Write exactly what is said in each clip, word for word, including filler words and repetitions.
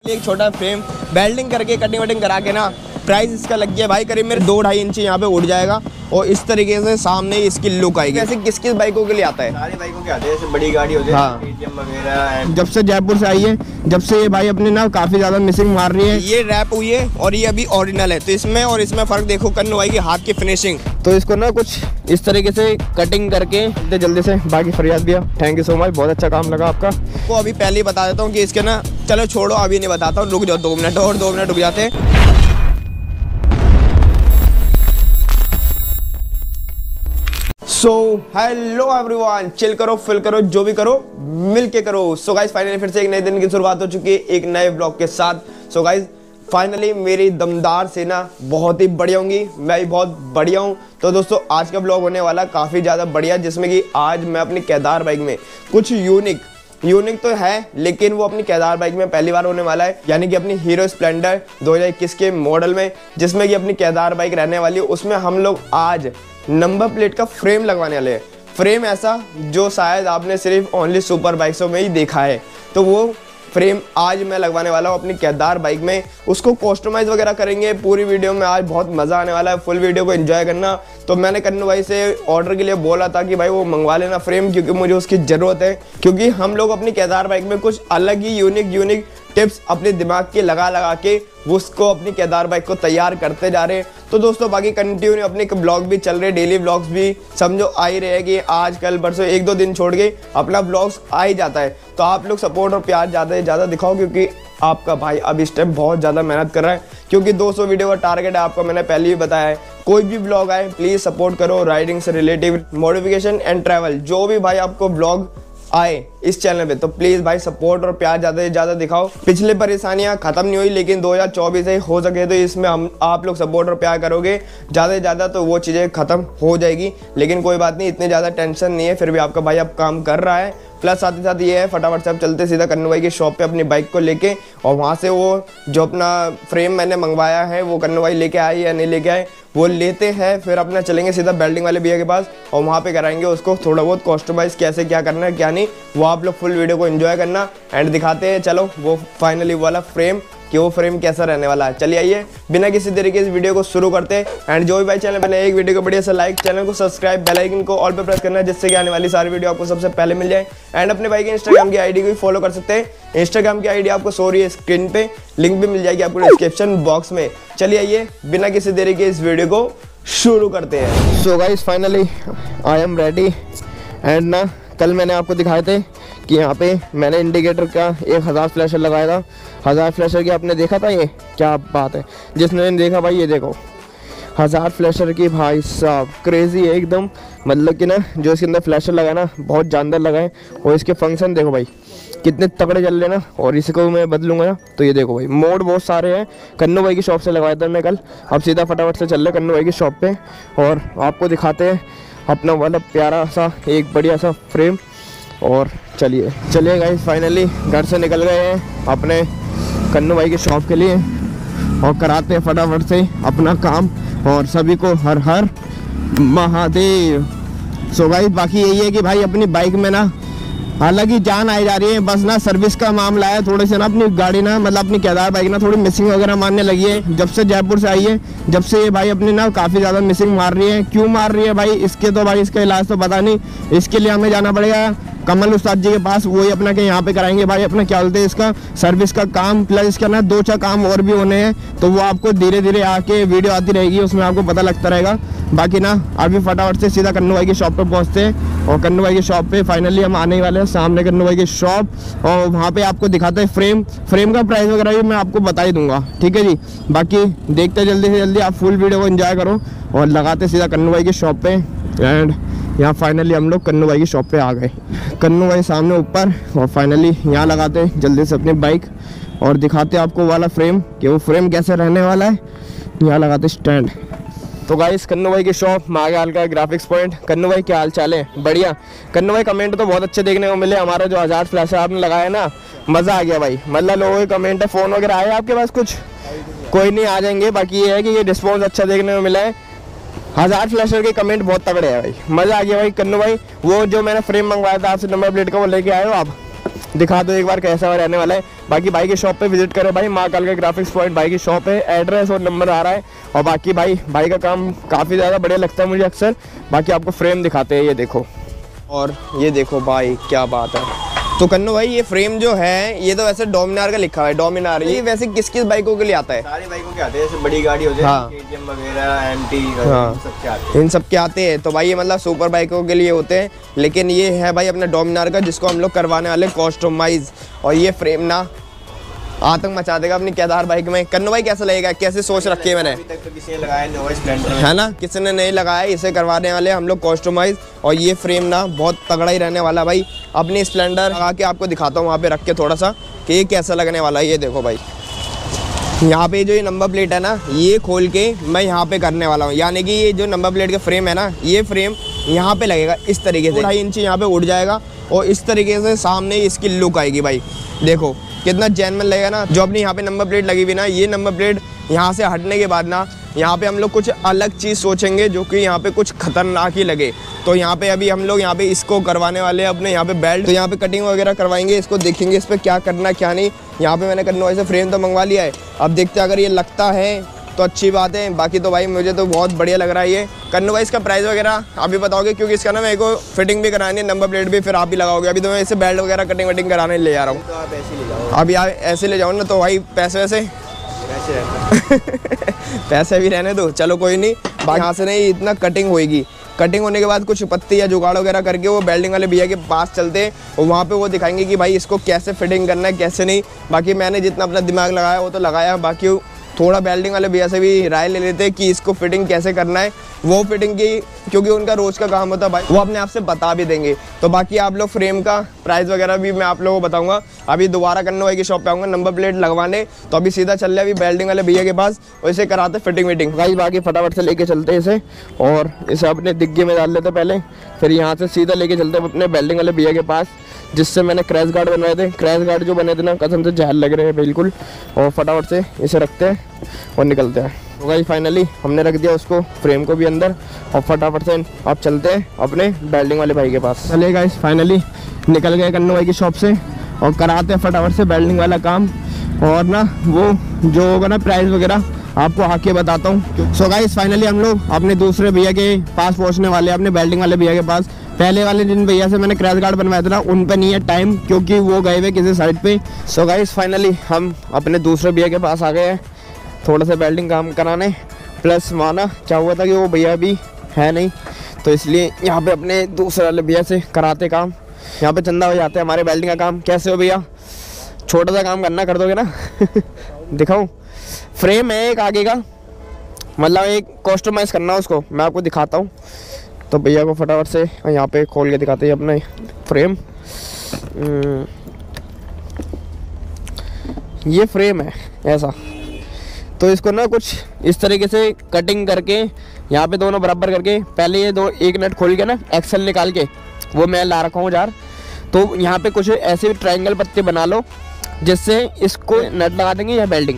एक छोटा frame welding करके कटिंग वटिंग करा के ना प्राइस इसका लग गया भाई करीब मेरे दो ढाई इंच यहाँ पे उड़ जाएगा और इस तरीके से सामने इसकी लुक आएगी। ऐसे किस किस बाइकों के लिए आता है? सारी बाइकों के आते हैं, जैसे बड़ी गाड़ी होती है हाँ। वगैरह। जब से जयपुर से आई है, जब से ये भाई अपने ना काफी ज्यादा मिसिंग मार रही है। ये रैप हुई है और ये अभी ओरिजिनल है, तो इसमें और इसमें फर्क देखो कन्नू भाई की हाथ की फिनिशिंग। तो इसको ना कुछ इस तरीके से कटिंग करके जल्दी जल्दी से बाकी फरियाद दिया। थैंक यू सो मच, बहुत अच्छा काम लगा आपका। तो अभी पहले ही बता देता हूँ कि इसके ना, चलो छोड़ो अभी नहीं बताता हूँ, रुक जाओ दो मिनट और, दो मिनट रुक जाते हैं। सो हेलो एवरीवन, चिल करो, फिल करो, जो भी करो मिल के करो। सो गाइस फाइनली फिर से एक नए दिन की शुरुआत हो चुकी है एक नए ब्लॉग के साथ। सो गाइस फाइनली मेरी दमदार सेना बहुत ही बढ़िया होंगी, मैं भी बहुत बढ़िया हूँ। तो दोस्तों आज का ब्लॉग होने वाला काफ़ी ज़्यादा बढ़िया, जिसमें कि आज मैं अपनी केदार बाइक में कुछ यूनिक यूनिक तो है, लेकिन वो अपनी केदार बाइक में पहली बार होने वाला है, यानी कि अपनी हीरो स्प्लेंडर दो हज़ार इक्कीस के मॉडल में, जिसमें कि अपनी केदार बाइक रहने वाली है। उसमें हम लोग आज नंबर प्लेट का फ्रेम लगवाने वाले हैं। फ्रेम ऐसा जो शायद आपने सिर्फ ओनली सुपर बाइक्सों में ही देखा है, तो वो फ्रेम आज मैं लगवाने वाला हूँ अपनी केदार बाइक में। उसको कस्टमाइज वगैरह करेंगे पूरी वीडियो में, आज बहुत मज़ा आने वाला है, फुल वीडियो को एंजॉय करना। तो मैंने कन्नू भाई से ऑर्डर के लिए बोला था कि भाई वो मंगवा लेना फ्रेम, क्योंकि मुझे उसकी ज़रूरत है, क्योंकि हम लोग अपनी केदार बाइक में कुछ अलग ही यूनिक यूनिक टिप्स अपने दिमाग के लगा लगा के उसको अपनी केदार बाइक को तैयार करते जा रहे हैं। तो दोस्तों बाकी कंटिन्यू अपने ब्लॉग भी चल रहे, डेली ब्लॉग्स भी समझो आ ही रहे कि आज कल परसों एक दो दिन छोड़ के अपना ब्लॉग्स आ ही जाता है। तो आप लोग सपोर्ट और प्यार ज़्यादा से ज़्यादा दिखाओ, क्योंकि आपका भाई अब इस टाइम बहुत ज़्यादा मेहनत कर रहा है, क्योंकि दो सौ वीडियो का टारगेट है आपका, मैंने पहले ही बताया है। कोई भी ब्लॉग आए प्लीज़ सपोर्ट करो, राइडिंग से रिलेटिव, मॉडिफिकेशन एंड ट्रैवल, जो भी भाई आपको ब्लॉग आए इस चैनल पे, तो प्लीज भाई सपोर्ट और प्यार ज्यादा से ज्यादा दिखाओ। पिछले परेशानियां खत्म नहीं हुई, लेकिन दो हज़ार चौबीस से हो सके तो इसमें हम आप लोग सपोर्ट और प्यार करोगे ज्यादा से ज्यादा, तो वो चीजें खत्म हो जाएगी। लेकिन कोई बात नहीं, इतनी ज्यादा टेंशन नहीं है, फिर भी आपका भाई अब काम कर रहा है। प्लस साथ ही साथ ये है, फटाफट से अब चलते सीधा कन्नू भाई की शॉप पे अपनी बाइक को लेके, और वहाँ से वो जो अपना फ्रेम मैंने मंगवाया है वो कन्नू भाई लेके आए या नहीं लेके आए वो लेते हैं, फिर अपना चलेंगे सीधा बेल्डिंग वाले भैया के पास और वहाँ पे कराएंगे उसको थोड़ा बहुत कस्टमाइज, कैसे क्या करना है क्या नहीं, वो आप लोग फुल वीडियो को एंजॉय करना एंड दिखाते हैं। चलो वो फाइनली वाला फ्रेम कि वो फ्रेम कैसा रहने वाला है। चलिए आइए बिना किसी तरीके इस वीडियो को शुरू करते हैं। एंड जो भी भाई चैनल बने एक वीडियो को बढ़िया से लाइक, चैनल को सब्सक्राइब, बेल आइकन को ऑल पे प्रेस करना है, जिससे कि आने वाली सारी वीडियो आपको सबसे पहले मिल जाए। एंड अपने भाई के इंस्टाग्राम की आईडी को भी फॉलो कर सकते हैं, इंस्टाग्राम की आईडी आपको सो रही है स्क्रीन पे, लिंक भी मिल जाएगी आपको डिस्क्रिप्शन बॉक्स में। चलिए आइए बिना किसी देरी के इस वीडियो को शुरू करते हैं। So guys finally I am ready. And ना कल मैंने आपको दिखाए थे कि यहाँ पे मैंने इंडिकेटर का एक हज़ार फ्लैशर लगाया था, हज़ार फ्लैशर की आपने देखा था, ये क्या बात है। जिसने देखा भाई ये देखो हज़ार फ्लैशर की, भाई साहब क्रेजी है एकदम, मतलब कि ना जो इसके अंदर फ्लैशर लगा ना बहुत जानदार लगा है, और इसके फंक्शन देखो भाई कितने तगड़े चल रहे ना। और इसको मैं बदलूंगा ना तो ये देखो भाई मोड बहुत सारे हैं। कन्नू भाई की शॉप से लगवाया था मैं कल, अब सीधा फटाफट से चल रहे कन्नू भाई की शॉप पे और आपको दिखाते हैं अपना वाला प्यारा सा एक बढ़िया सा फ्रेम। और चलिए चलिए गाइस फाइनली घर से निकल गए हैं अपने कन्नू भाई की शॉप के लिए और कराते हैं फटाफट से अपना काम, और सभी को हर हर महादेव। सो गाइस बाकी यही है कि भाई अपनी बाइक में ना अलग ही जान आई जा रही है, बस ना सर्विस का मामला है थोड़े से ना, अपनी गाड़ी ना मतलब अपनी केदार बाइक ना थोड़ी मिसिंग वगैरह मारने लगी है। जब से जयपुर से आई है, जब से ये भाई अपनी ना काफ़ी ज़्यादा मिसिंग मार रही है। क्यों मार रही है भाई इसके तो भाई इसका इलाज तो पता नहीं, इसके लिए हमें जाना पड़ेगा कमल उस्ताद जी के पास, वही अपना के यहाँ पे कराएंगे भाई अपना क्या बोलते हैं इसका सर्विस का काम, प्लस इसका ना दो चार काम और भी होने हैं, तो वो आपको धीरे धीरे आके वीडियो आती रहेगी, उसमें आपको पता लगता रहेगा। बाकी ना अभी फटाफट से सीधा कन्नू भाई की शॉप पे पहुँचते हैं, और कन्नू भाई की शॉप पे फाइनली हम आने वाले हैं, सामने कन्नू भाई की शॉप, और वहाँ पे आपको दिखाते हैं फ्रेम फ्रेम का प्राइस वगैरह भी मैं आपको बता ही दूंगा, ठीक है जी। बाकी देखते जल्दी से जल्दी आप फुल वीडियो को एंजॉय करो और लगाते सीधा कन्नू भाई की शॉप पे। एंड यहाँ फाइनली हम लोग कन्नू भाई की शॉप पे आ गए, कन्नू भाई सामने ऊपर, और फाइनली यहाँ लगाते जल्दी से अपनी बाइक और दिखाते आपको वाला फ्रेम कि वो फ्रेम कैसे रहने वाला है। यहाँ लगाते स्टैंड। तो गाइस कन्नू भाई की शॉप मागाल का ग्राफिक्स पॉइंट। कन्नू भाई क्या हाल चाल है? बढ़िया। कन्नू भाई कमेंट तो बहुत अच्छे देखने को मिले, हमारा जो हज़ार फ्लैशर आपने लगाया ना मज़ा आ गया भाई, मतलब लोगों के कमेंट है, फ़ोन वगैरह आए आपके पास कुछ? कोई नहीं आ जाएंगे। बाकी ये है कि ये रिस्पॉन्स अच्छा देखने को मिला है, हज़ार फ्लैशर के कमेंट बहुत तगड़े हैं भाई, मज़ा आ गया भाई। कन्नू भाई वो जो मैंने फ्रेम मंगवाया था आपसे नंबर प्लेट का वो लेके आए हो आप? दिखा दो एक बार कैसा रहने वाला है। बाकी भाई की शॉप पे विजिट करो भाई, माँ काल का ग्राफिक्स पॉइंट भाई की शॉप है, एड्रेस और नंबर आ रहा है। और बाकी भाई भाई का काम काफ़ी ज़्यादा बढ़िया लगता है मुझे अक्सर। बाकी आपको फ्रेम दिखाते हैं, ये देखो, और ये देखो भाई क्या बात है। तो कन्नू भाई ये फ्रेम जो है ये तो वैसे डोमिनार का लिखा है, डोमिनार, ये वैसे किस किस बाइकों के लिए आता है? सारी बाइकों के आते हैं, जैसे बड़ी गाड़ी होती है, हाँ। केटीएम वगैरह, एमटी, हाँ। सबके आते हैं। इन सब के आते हैं। तो भाई ये मतलब सुपर बाइकों के लिए होते हैं, लेकिन ये है भाई अपना डोमिनार का, जिसको हम लोग करवाने वाले कस्टमाइज। और ये फ्रेम ना आतंक मचा देगा अपनी केदार बाइक में। कन्नू भाई कैसा लगेगा, कैसे सोच रखी है मैंने? अभी तक तो किसी ने लगाया नहीं होगा स्प्लेंडर में, है ना, किसी ने नहीं लगाया, इसे करवाने वाले हम लोग कस्टमाइज। और ये फ्रेम ना बहुत तगड़ा ही रहने वाला भाई। अपनी स्प्लेंडर लगा के आपको दिखाता हूँ वहाँ पे रख के थोड़ा सा कि ये कैसा लगने वाला है। ये देखो भाई, यहाँ पे जो ये नंबर प्लेट है ना, ये खोल के मैं यहाँ पे करने वाला हूँ। यानी कि ये जो नंबर प्लेट का फ्रेम है ना, ये फ्रेम यहाँ पे लगेगा इस तरीके से, ढाई इंच यहाँ पे उड़ जाएगा और इस तरीके से सामने इसकी लुक आएगी भाई। देखो कितना जेन्युइन लगेगा ना। जो अपनी यहाँ पे नंबर प्लेट लगी हुई ना, ये नंबर प्लेट यहाँ से हटने के बाद ना यहाँ पे हम लोग कुछ अलग चीज़ सोचेंगे जो कि यहाँ पे कुछ खतरनाक ही लगे। तो यहाँ पे अभी हम लोग यहाँ पे इसको करवाने वाले हैं अपने यहाँ पे बेल्ट। तो यहाँ पे कटिंग वगैरह करवाएंगे, इसको देखेंगे इस पर क्या करना क्या नहीं। यहाँ पे मैंने करने वाले फ्रेम तो मंगवा लिया है, अब देखते हैं अगर ये लगता है तो अच्छी बात है। बाकी तो भाई मुझे तो बहुत बढ़िया लग रहा है ये। कन्नू भाई इसका प्राइस वगैरह अभी बताओगे, क्योंकि इसका ना मेरे को फिटिंग भी करानी है, नंबर प्लेट भी फिर आप भी लगाओगे। अभी तो मैं इसे बेल्ट वगैरह कटिंग वटिंग कराने ले जा रहा हूँ। तो आप ऐसे ले जाओ, अभी आप ऐसे ले जाओ ना, तो भाई पैसे वैसे ऐसे रहता है। पैसे भी रहने दो, चलो कोई नहीं। बाकी यहाँ से नहीं, इतना कटिंग होएगी। कटिंग होने के बाद कुछ पत्ती या जुगाड़ वगैरह करके वो बेल्डिंग वाले भैया के पास चलते हैं और वहाँ पे वो दिखाएंगे कि भाई इसको कैसे फिटिंग करना है कैसे नहीं। बाकी मैंने जितना अपना दिमाग लगाया वो तो लगाया, बाकी थोड़ा बेल्डिंग वाले भैया से भी राय ले लेते हैं कि इसको फिटिंग कैसे करना है। वो फिटिंग की, क्योंकि उनका रोज़ का काम होता है भाई, वो अपने आप से बता भी देंगे। तो बाकी आप लोग फ्रेम का प्राइस वगैरह भी मैं आप लोगों को बताऊंगा। अभी दोबारा कन्नू भाई की शॉप पे आऊँगा नंबर प्लेट लगवाने, तो अभी सीधा चल रहे अभी बेल्डिंग वाले भैया के पास, वैसे कराते फिटिंग विटिंग। भाई बाकी फटाफट से लेके चलते हैं इसे और इसे अपने डिग्गी में डाल लेते पहले, फिर यहाँ से सीधा लेके चलते हैं अपने बेल्डिंग वाले भैया के पास, जिससे मैंने क्रैश गार्ड बनवाए थे। क्रैश गार्ड जो बने थे ना, कसम से जहर लग रहे हैं बिल्कुल। और फटाफट से इसे रखते हैं और निकलते हैं। तो गाइस फाइनली हमने रख दिया उसको, फ्रेम को भी अंदर, और फटाफट से आप चलते हैं अपने बेल्डिंग वाले भाई के पास। चलिए गाइस फाइनली निकल गए कन्नू भाई की शॉप से और कराते हैं फटाफट से बेल्डिंग वाला काम। और ना वो जो होगा ना प्राइस वगैरह आपको आके बताता हूँ। सो गाइस फाइनली हम लोग अपने दूसरे भैया के पास पहुँचने वाले हैं, अपने बेल्डिंग वाले भैया के पास। पहले वाले दिन भैया से मैंने क्रैश गार्ड बनवाया था ना, उन पे नहीं है टाइम, क्योंकि वो गए हुए किसी साइड पे। सो गाइस फाइनली हम अपने दूसरे भैया के पास आ गए हैं थोड़ा सा बेल्डिंग काम कराने। प्लस माना क्या हुआ था कि वो भैया भी है नहीं, तो इसलिए यहाँ पे अपने दूसरे वाले भैया से कराते काम। यहाँ पे चंदा हो जाते हैं हमारे बेल्डिंग का काम। कैसे हो भैया, छोटा सा काम करना कर दोगे ना? दिखाऊँ, फ्रेम है एक आगे का, मतलब एक कस्टमाइज़ करना उसको, मैं आपको दिखाता हूँ। तो भैया को फटाफट से यहाँ पे खोल के दिखाते हैं अपना फ्रेम। ये फ्रेम है ऐसा, तो इसको ना कुछ इस तरीके से कटिंग करके यहाँ पे दोनों बराबर करके, पहले ये दो एक नट खोल के ना एक्सेल निकाल के वो मैं ला रखा हूँ जार। तो यहाँ पे कुछ ऐसे ट्रायंगल पत्ते बना लो, जिससे इसको नट लगा देंगे या बेल्डिंग।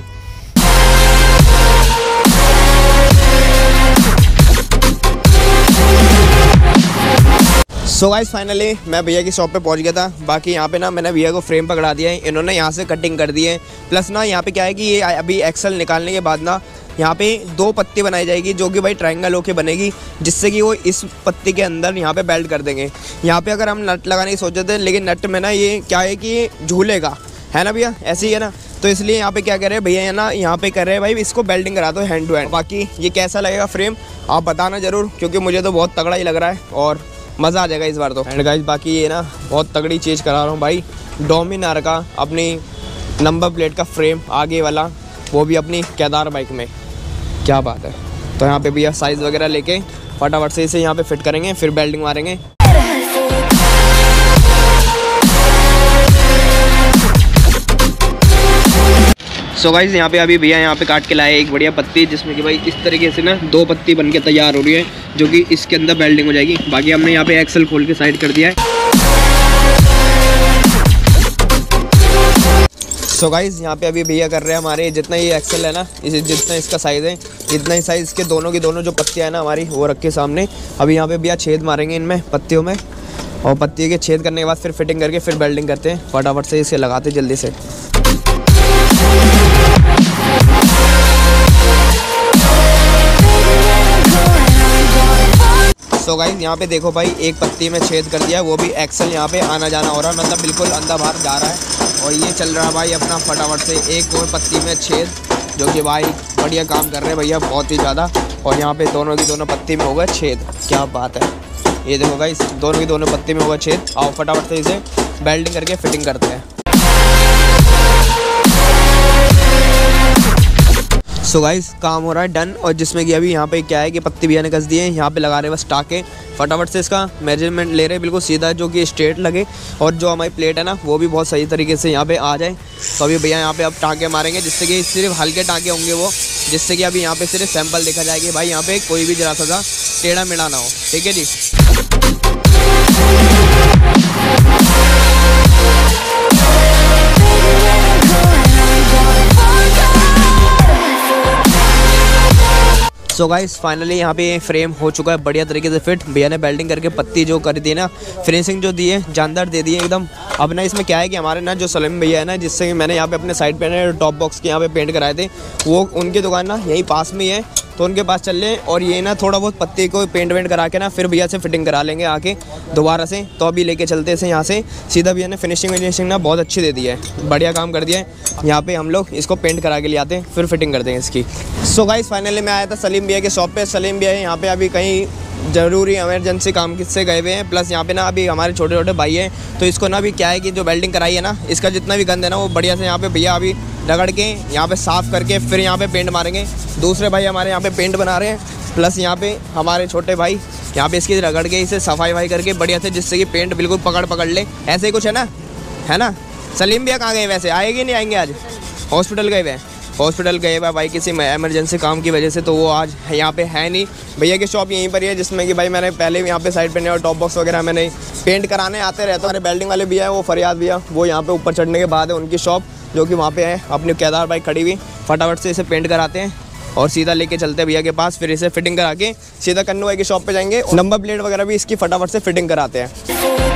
सो गाइस फाइनली मैं भैया की शॉप पे पहुंच गया था। बाकी यहाँ पे ना मैंने भैया को फ्रेम पकड़ा दिया है, इन्होंने यहाँ से कटिंग कर दी है। प्लस ना यहाँ पे क्या है कि ये अभी एक्सेल निकालने के बाद ना यहाँ पे दो पत्ती बनाई जाएगी, जो कि भाई ट्रायंगल होके बनेगी, जिससे कि वो इस पत्ती के अंदर यहाँ पे बेल्ट कर देंगे। यहाँ पे अगर हम नट लगाने की सोचे थे, लेकिन नट में ना ये क्या है कि झूलेगा, है ना भैया, ऐसे ही है ना। तो इसलिए यहाँ पे क्या कर रहे हैं भैया, है ना, यहाँ पे कर रहे हैं भाई इसको बेल्डिंग करा दो हैंड टू हैंड। बाकी ये कैसा लगेगा फ्रेम आप बताना ज़रूर, क्योंकि मुझे तो बहुत तगड़ा ही लग रहा है और मज़ा आ जाएगा इस बार तो। एंड गाइस बाकी ये ना बहुत तगड़ी चीज़ करा रहा हूँ भाई, डोमिनार का अपनी नंबर प्लेट का फ्रेम आगे वाला, वो भी अपनी केदार बाइक में। क्या बात है। तो यहाँ पे भैया साइज़ वगैरह लेके फटाफट से इसे यहाँ पे फिट करेंगे, फिर बेल्डिंग मारेंगे। सो गाइस यहाँ पे अभी भैया यहाँ पे काट के लाए एक बढ़िया पत्ती, जिसमें कि भाई इस तरीके से ना दो पत्ती बन के तैयार हो रही है, जो कि इसके अंदर बेल्डिंग हो जाएगी। बाकी हमने यहाँ पे एक्सेल खोल के साइड कर दिया है। सो गाइस यहाँ पे अभी भैया कर रहे हैं हमारे, जितना ये एक्सेल है ना, इसे जितना इसका साइज़ है इतना ही साइज़ के दोनों की दोनों जो पत्तियाँ हैं ना हमारी, वो रख के सामने अभी यहाँ पे भैया छेद मारेंगे इनमें पत्तियों में। और पत्ती के छेद करने के बाद फिर फिटिंग करके फिर वेल्डिंग करते हैं, फटाफट से इसे लगाते जल्दी से। सो so गाइस यहाँ पे देखो भाई, एक पत्ती में छेद कर दिया है, वो भी एक्सल यहाँ पे आना जाना हो रहा है, मतलब बिल्कुल अंदर बाहर जा रहा है। और ये चल रहा है भाई अपना फटाफट से एक और पत्ती में छेद, जो कि भाई बढ़िया काम कर रहे हैं भैया, बहुत ही ज़्यादा। और यहाँ पे दोनों की दोनों पत्ती में होगा छेद, क्या बात है। ये देखो गाइस, दोनों की दोनों पत्ती में होगा छेद। आओ फटाफट से इसे वेल्डिंग करके फिटिंग करते हैं। सो गाइस काम हो रहा है डन, और जिसमें कि अभी यहाँ पे क्या है कि पत्ती भैया ने कस दिए हैं, यहाँ पे लगा रहे हैं बस टाके। फटाफट से इसका मेजरमेंट ले रहे हैं बिल्कुल सीधा, जो कि स्ट्रेट लगे, और जो हमारी प्लेट है ना वो भी बहुत सही तरीके से यहाँ पे आ जाए। तो अभी भैया यहाँ पे अब टाके मारेंगे, जिससे कि सिर्फ हल्के टाके होंगे वो, जिससे कि अभी यहाँ पे सिर्फ सैंपल देखा जाएगी भाई, यहाँ पे कोई भी जरा सा टेढ़ा मेढ़ा ना हो, ठीक है जी। सो गाइस फाइनली यहाँ पे फ्रेम हो चुका है बढ़िया तरीके से फिट। भैया ने वेल्डिंग करके पत्ती जो कर दी ना, फिनिशिंग जो दी है जानदार दे दी है एकदम। अब ना इसमें क्या है कि हमारे ना जो सलीम भैया है ना, जिससे मैंने यहाँ पे अपने साइड पे ना टॉप बॉक्स के यहाँ पे पेंट कराए थे, वो उनकी दुकान ना यहीं पास में ही है, तो उनके पास चल लें। और ये ना थोड़ा बहुत पत्ती को पेंट वेंट करा के ना फिर भैया से फिटिंग करा लेंगे आके दोबारा से। तो अभी लेके चलते हैं यहाँ से सीधा। भैया ने फिनिशिंग विनिशिंग ना बहुत अच्छी दे दी है, बढ़िया काम कर दिया है। यहाँ पे हम लोग इसको पेंट करा के ले आते हैं, फिर फिटिंग करते हैं इसकी। सो गाइस फाइनली मैं आया था सलीम भैया के शॉप पे। सलीम भैया यहाँ पे अभी कहीं ज़रूरी इमरजेंसी काम किससे गए हुए हैं, प्लस यहाँ पे ना अभी हमारे छोटे छोटे भाई हैं, तो इसको ना अभी क्या है कि जो वेल्डिंग कराई है ना, इसका जितना भी गंद है ना वो बढ़िया से यहाँ पे भैया अभी रगड़ के यहाँ पे साफ़ करके फिर यहाँ पे पेंट मारेंगे। दूसरे भाई हमारे यहाँ पे पेंट बना रहे हैं, प्लस यहाँ पे हमारे छोटे भाई यहाँ पे इसकी रगड़ के इसे सफाई वाई करके बढ़िया से, जिससे कि पेंट बिल्कुल पकड़ पकड़ ले। ऐसे ही कुछ है ना, है ना। सलीम भैया कहाँ गए वैसे, आएंगे नहीं आएंगे? आज हॉस्पिटल गए हुए हॉस्पिटल गए हुए भाई किसी इमरजेंसी काम की वजह से, तो वो आज यहाँ पे है नहीं। भैया की शॉप यहीं पर ही है, जिसमें कि भाई मैंने पहले भी यहाँ पे साइड पे और टॉप बॉक्स वगैरह मैंने पेंट कराने आते रहता हूँ। हमारे वेल्डिंग वाले भैया है वो फरियाद भैया, वो यहाँ पे ऊपर चढ़ने के बाद है उनकी शॉप, जो कि वहाँ पे है अपनी केदार बाइक खड़ी हुई। फटाफट से इसे पेंट कराते हैं और सीधा लेके चलते हैं भैया के पास, फिर इसे फिटिंग करा के सीधा कन्नू भाई की शॉप पे जाएंगे। नंबर प्लेट वगैरह भी इसकी फटाफट से फिटिंग कराते हैं।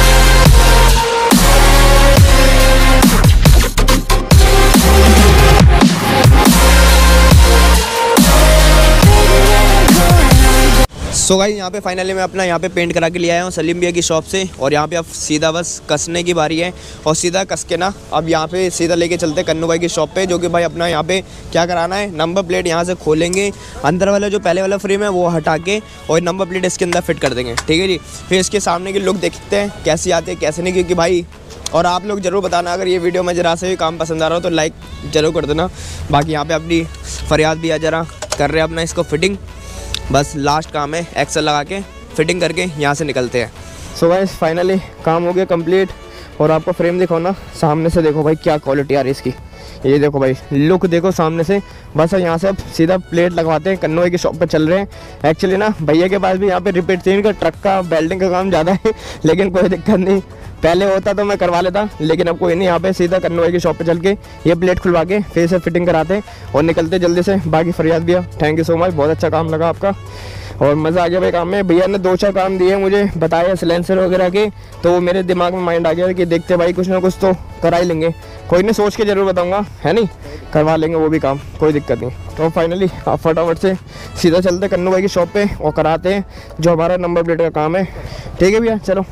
सो so गाइस यहाँ पे फाइनली मैं अपना यहाँ पे पेंट करा के ले आया हूँ सलीम भैया की शॉप से, और यहाँ पे अब सीधा बस कसने की बारी है। और सीधा कस के ना अब यहाँ पे सीधा लेके चलते हैं कन्नू भाई की शॉप पे, जो कि भाई अपना यहाँ पे क्या कराना है, नंबर प्लेट यहाँ से खोलेंगे, अंदर वाला जो पहले वाला फ्रेम है वो हटा के और नंबर प्लेट इसके अंदर फिट कर देंगे, ठीक है जी। फिर इसके सामने की लुक देखते हैं कैसी आती है कैसे नहीं, क्योंकि भाई और आप लोग ज़रूर बताना अगर ये वीडियो में ज़रा से भी काम पसंद आ रहा हो तो लाइक ज़रूर कर देना। बाकी यहाँ पे अपनी फरियाद भी आ जरा कर रहे हैं अपना इसको फिटिंग, बस लास्ट काम है एक्सल लगा के फिटिंग करके यहाँ से निकलते हैं। सो गाइस फाइनली काम हो गया कंप्लीट, और आपको फ्रेम दिखाओ ना सामने से, देखो भाई क्या क्वालिटी आ रही है इसकी। ये देखो भाई लुक देखो सामने से। बस यहाँ से अब सीधा प्लेट लगवाते हैं, कन्नू भाई की शॉप पे चल रहे हैं। एक्चुअली ना भैया के पास भी यहाँ पे रिपीट चेंज का ट्रक का वेल्डिंग का काम ज़्यादा है, लेकिन कोई दिक्कत नहीं, पहले होता तो मैं करवा लेता, लेकिन अब कोई नहीं। यहाँ पे सीधा कन्नू भाई की शॉप पे चल के ये प्लेट खुलवा के फिर से फिटिंग कराते हैं और निकलते जल्दी से। बाकी फरियाद भैया थैंक यू सो मच, बहुत अच्छा काम लगा आपका और मज़ा आ गया भाई काम में। भैया ने दो चार काम दिए मुझे बताया सिलेंसर वगैरह के, तो मेरे दिमाग में माइंड आ गया कि देखते भाई कुछ ना कुछ तो करा ही लेंगे, कोई नहीं सोच के ज़रूर बताऊँगा, है नहीं, करवा लेंगे वो भी काम, कोई दिक्कत नहीं। तो फाइनली आप फटाफट से सीधा चलते कन्नू भाई की शॉप पे और कराते हैं जो हमारा नंबर प्लेट का काम है, ठीक है भैया चलो।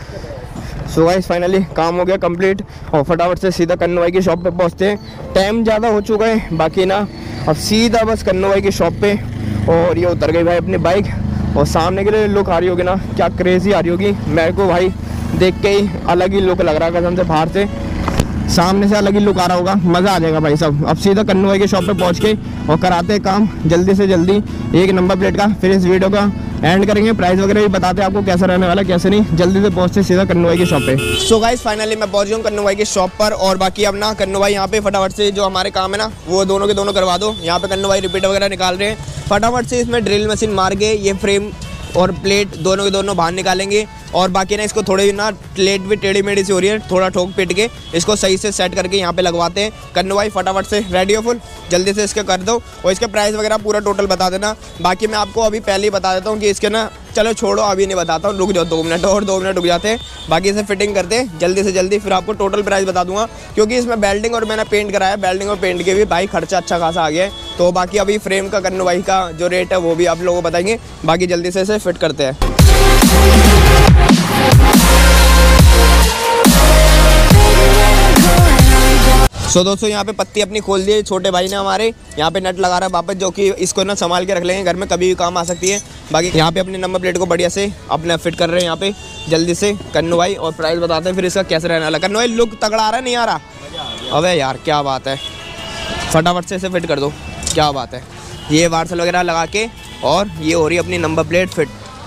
सो गाइस फाइनली काम हो गया कंप्लीट और फटाफट से सीधा कन्नू भाई की शॉप पे पहुंचते हैं। टाइम ज़्यादा हो चुका है बाकी ना, अब सीधा बस कन्नू भाई की शॉप पे। और ये उतर गई भाई अपनी बाइक, और सामने के लिए लुक आ रही होगी ना, क्या क्रेजी आ रही होगी, मेरे को भाई देख के ही अलग ही लुक लग रहा है कसम से, बाहर से सामने से अलग ही लुक आ रहा होगा, मज़ा आ जाएगा भाई सब। अब सीधा कन्नू भाई के शॉप पे पहुंच के और कराते हैं काम जल्दी से जल्दी एक नंबर प्लेट का, फिर इस वीडियो का एंड करेंगे। प्राइस वगैरह भी बताते हैं आपको कैसा रहने वाला कैसे नहीं, जल्दी से पहुंचते सीधा कन्नू भाई की शॉप पे। सो गाइस फाइनली मैं पहुंच गया हूं कन्नू भाई की शॉप पर, और बाकी अब ना कन्नू भाई यहाँ पे फटाफट से जो हमारे काम है ना वो दोनों के दोनों करवा दो। यहाँ पे कन्नू भाई रिपीट वगैरह निकाल रहे हैं, फटाफट से इसमें ड्रिल मशीन मार के ये फ्रेम और प्लेट दोनों के दोनों बाहर निकालेंगे और बाकी ना इसको थोड़ी ना प्लेट भी टेढ़ी मेढ़ी सी हो रही है, थोड़ा ठोक पीट के इसको सही से सेट करके यहाँ पे लगवाते हैं। कन्नू भाई फटाफट से रेडी हो फुल, जल्दी से इसके कर दो और इसके प्राइस वगैरह पूरा टोटल बता देना। बाकी मैं आपको अभी पहले ही बता देता हूँ कि इसके ना, चलो छोड़ो अभी नहीं बताता हूँ, रुक जाओ दो मिनट और, दो मिनट रुक जाते हैं। बाकी इसे फिटिंग करते हैं जल्दी से जल्दी, फिर आपको टोटल प्राइस बता दूंगा, क्योंकि इसमें बेल्डिंग और मैंने पेंट कराया, बेल्डिंग और पेंट के भी भाई खर्चा अच्छा खासा आ गया है। तो बाकी अभी फ्रेम का कन्नू भाई का जो रेट है वो भी आप लोगों को बताएंगे। बाकी जल्दी से इसे फिट करते हैं। सो so, दोस्तों यहाँ पे पत्ती अपनी खोल दी है छोटे भाई ने हमारे, यहाँ पे नट लगा रहा है वापस, जो कि इसको ना संभाल के रख लेंगे, घर में कभी भी काम आ सकती है। बाकी यहाँ पे अपने नंबर प्लेट को बढ़िया से अपने फिट कर रहे हैं यहाँ पे जल्दी से कन्नू भाई, और प्राइस बताते हैं फिर इसका कैसे रहने वाला। कन्नू भाई लुक तगड़ा आ रहा है नहीं आ रहा? अबे यार क्या बात है, फटाफट से इसे फिट कर दो, क्या बात है। ये वार्सल वगैरह लगा के और ये हो रही है अपनी नंबर प्लेट फिट।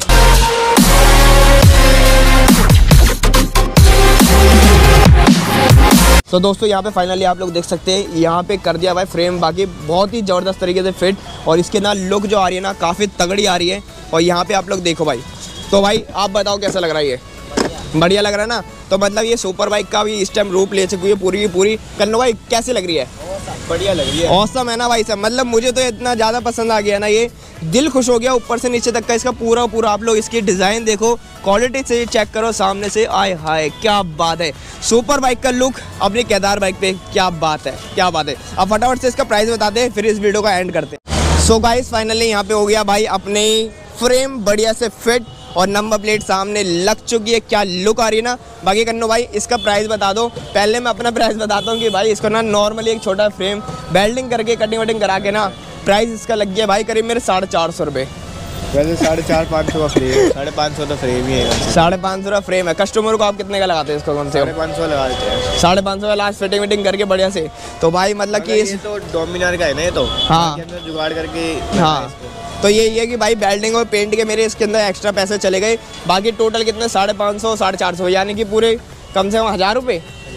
तो दोस्तों यहाँ पे फाइनली आप लोग देख सकते हैं यहाँ पे कर दिया भाई फ्रेम, बाकी बहुत ही ज़बरदस्त तरीके से फिट, और इसके ना लुक जो आ रही है ना काफ़ी तगड़ी आ रही है। और यहाँ पे आप लोग देखो भाई, तो भाई आप बताओ कैसा लग रहा है? ये बढ़िया लग रहा है ना? तो मतलब ये सुपर बाइक का भी इस टाइम रूप ले चुकी है पूरी की पूरी। कन्नू भाई कैसी लग रही है? बढ़िया लग रही है, औसम है ना भाई सब, मतलब मुझे तो इतना ज़्यादा पसंद आ गया ना, ये दिल खुश हो गया ऊपर से नीचे तक का इसका पूरा पूरा। आप लोग इसकी डिज़ाइन देखो, क्वालिटी से चेक करो सामने से, आय हाय क्या बात है। सुपर बाइक का लुक अपनी केदार बाइक पे, क्या बात है क्या बात है। अब फटाफट से इसका प्राइस बता दे, फिर इस वीडियो का एंड करते हैं। सो गाइस फाइनली यहाँ पे हो गया भाई अपने फ्रेम बढ़िया से फिट, और नंबर प्लेट सामने लग चुकी है, क्या लुक आ रही है ना। बाकी कन्नू भाई इसका प्राइस बता दो। पहले मैं अपना प्राइस बताता हूँ कि भाई इसको ना नॉर्मली एक छोटा फ्रेम वेल्डिंग करके कटिंग वटिंग करा के ना प्राइस इसका लग गया भाई करीब मेरे साढ़े चार सौ रुपये। वैसे साढ़े चार पाँच सौ का फ्रेम, साढ़े पाँच सौ तो फ्रेम ही है। साढ़े पाँच सौ का फ्रेम है। कस्टमर को आप कितने का लगाते हैं इसको? कौन से साढ़े पाँच सौ लगा देते हैं, साढ़े पाँच सौ का लास्ट फिटिंग विटिंग करके बढ़िया से। तो भाई मतलब कि ये तो डोमिनार का है ना, ये तो हाँ जुगाड़ करके। हाँ तो ये ये कि भाई बेल्डिंग और पेंट के मेरे इसके अंदर एक्स्ट्रा पैसे चले गए। बाकी टोटल कितने? साढ़े पाँच सौ साढ़े चार सौ, यानी कि पूरे कम से कम हज़ार रुपये।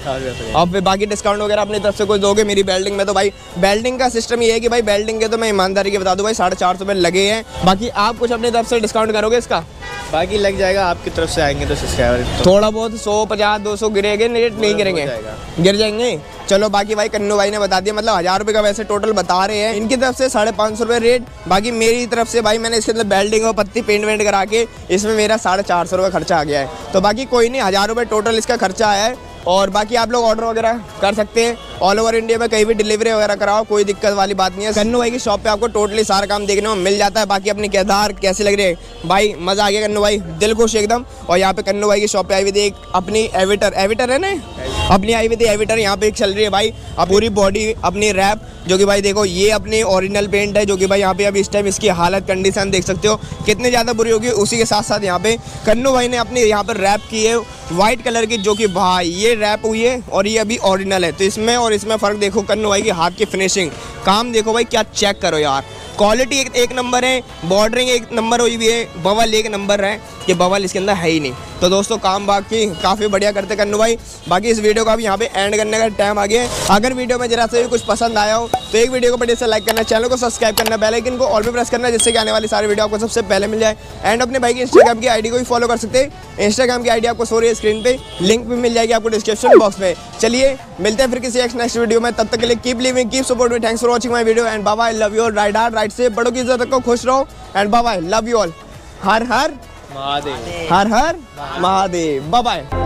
अब फिर बाकी डिस्काउंट वगैरह अपनी तरफ से कुछ दोगे मेरी बेल्डिंग में? तो भाई बेल्डिंग का सिस्टम ये है कि भाई बेल्डिंग के तो मैं ईमानदारी के बता दूं भाई साढ़े चार सौ रुपये लगे हैं। बाकी आप कुछ अपनी तरफ से डिस्काउंट करोगे इसका? बाकी लग जाएगा, आपकी तरफ से आएंगे तो सब्सक्राइबर तो थोड़ा बहुत सौ पचास दो सौ गिरेंगे, रेट नहीं गिरेंगे, गिर जाएंगे। चलो बाकी भाई कन्नू भाई ने बता दिया, मतलब हज़ार रुपये का वैसे टोटल बता रहे हैं, इनकी तरफ से साढ़े पाँच सौ रुपये रेट। बाकी मेरी तरफ से भाई मैंने इसके अंदर बेल्डिंग और पत्ती पेंट वेंट करा के इसमें मेरा साढ़े चार सौ रुपये खर्चा आ गया है। तो बाकी कोई नहीं, हज़ार रुपये टोटल इसका खर्चा आया है। और बाकी आप लोग ऑर्डर वगैरह कर सकते हैं ऑल ओवर इंडिया में, कहीं भी डिलीवरी वगैरह कराओ, कोई दिक्कत वाली बात नहीं है। कन्नू भाई की शॉप पे आपको टोटली सारा काम देखने को मिल जाता है। बाकी अपनी केदार कैसी लग रही है भाई? मज़ा आ गया कन्नू भाई, दिल खुश एकदम। और यहाँ पे कन्नू भाई की शॉप पे आई हुई थी एक अपनी एविटर, एविटर है ना अपनी आई हुई थी एविटर, यहाँ पे एक चल रही है भाई। अब पूरी बॉडी अपनी रैप, जो कि भाई देखो ये अपनी ओरिजिनल पेंट है, जो कि भाई यहाँ पे अभी इस टाइम इसकी हालत कंडीशन देख सकते हो कितनी ज़्यादा बुरी होगी। उसी के साथ साथ यहाँ पे कन्नू भाई ने अपनी यहाँ पर रैप की है वाइट कलर की, जो कि भाई ये रैप हुई है और ये अभी ओरिजिनल है। तो इसमें और इसमें फ़र्क देखो, कन्नू भाई की हाथ की फिनिशिंग काम देखो भाई, क्या चेक करो यार, क्वालिटी एक, एक नंबर है, बॉर्डरिंग एक नंबर हुई भी है, बवल एक नंबर है, ये बवल इसके अंदर है ही नहीं। तो दोस्तों काम बाकी काफ़ी बढ़िया करते कन्नू भाई। बाकी इस वीडियो का भी यहाँ पे एंड करने का टाइम आ गया है। अगर वीडियो में जरा से भी कुछ पसंद आया हो तो एक वीडियो को बढ़िया से लाइक करना, चैनल को सब्सक्राइब करना, बेल आइकन को ऑल पे प्रेस करना, जिससे कि आने वाली सारी वीडियो आपको सबसे पहले मिल जाए। एंड अपने भाई की इंस्टाग्राम की आईडी को भी फॉलो कर सकते हैं, इंस्टाग्राम की आईडी आपको सो रही है स्क्रीन पे, लिंक भी मिल जाएगी आपको डिस्क्रिप्शन बॉक्स में। चलिए मिलते हैं फिर किसी नेक्स्ट वीडियो में, तब तक के लिए keep living, keep support me, thanks for watching my video and bye bye, love you all, right heart right से, बड़ों की इज्जत रखो, खुश रहो and bye bye, love you all, हर हर महादेव, हर हर महादेव, बाय बाय।